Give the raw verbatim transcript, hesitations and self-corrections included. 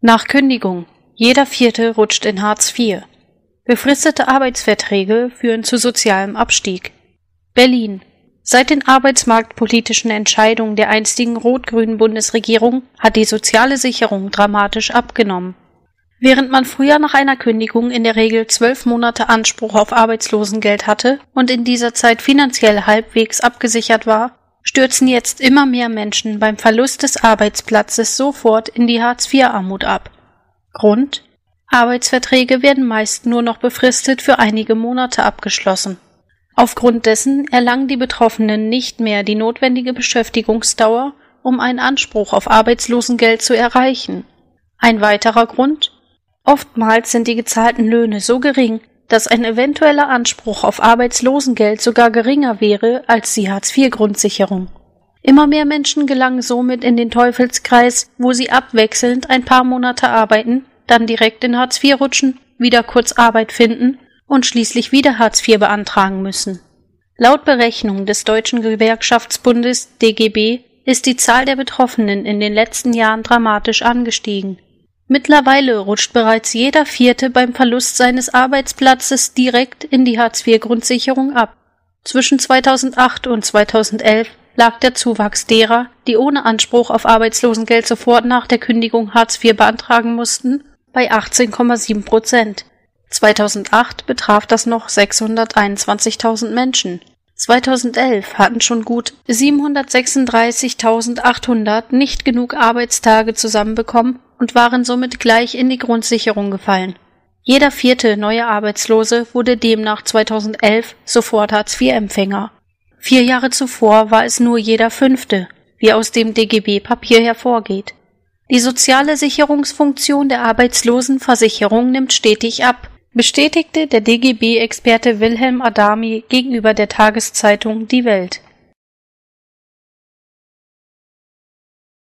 Nach Kündigung. Jeder Vierte rutscht in Hartz vier. Befristete Arbeitsverträge führen zu sozialem Abstieg. Berlin. Seit den arbeitsmarktpolitischen Entscheidungen der einstigen rot-grünen Bundesregierung hat die soziale Sicherung dramatisch abgenommen. Während man früher nach einer Kündigung in der Regel zwölf Monate Anspruch auf Arbeitslosengeld hatte und in dieser Zeit finanziell halbwegs abgesichert war, stürzen jetzt immer mehr Menschen beim Verlust des Arbeitsplatzes sofort in die Hartz vier Armut ab. Grund: Arbeitsverträge werden meist nur noch befristet für einige Monate abgeschlossen. Aufgrund dessen erlangen die Betroffenen nicht mehr die notwendige Beschäftigungsdauer, um einen Anspruch auf Arbeitslosengeld zu erreichen. Ein weiterer Grund: Oftmals sind die gezahlten Löhne so gering, dass ein eventueller Anspruch auf Arbeitslosengeld sogar geringer wäre als die Hartz vier Grundsicherung. Immer mehr Menschen gelangen somit in den Teufelskreis, wo sie abwechselnd ein paar Monate arbeiten, dann direkt in Hartz vier rutschen, wieder kurz Arbeit finden und schließlich wieder Hartz vier beantragen müssen. Laut Berechnung des Deutschen Gewerkschaftsbundes D G B ist die Zahl der Betroffenen in den letzten Jahren dramatisch angestiegen. Mittlerweile rutscht bereits jeder Vierte beim Verlust seines Arbeitsplatzes direkt in die Hartz vier Grundsicherung ab. Zwischen zweitausendacht und zweitausendelf lag der Zuwachs derer, die ohne Anspruch auf Arbeitslosengeld sofort nach der Kündigung Hartz vier beantragen mussten, bei achtzehn Komma sieben Prozent. zweitausendacht betraf das noch sechshunderteinundzwanzigtausend Menschen. zweitausendelf hatten schon gut siebenhundertsechsunddreißigtausendachthundert nicht genug Arbeitstage zusammenbekommen und waren somit gleich in die Grundsicherung gefallen. Jeder vierte neue Arbeitslose wurde demnach zweitausendelf sofort Hartz vier Empfänger. Vier Jahre zuvor war es nur jeder Fünfte, wie aus dem D G B-Papier hervorgeht. Die soziale Sicherungsfunktion der Arbeitslosenversicherung nimmt stetig ab, bestätigte der D G B-Experte Wilhelm Adami gegenüber der Tageszeitung Die Welt.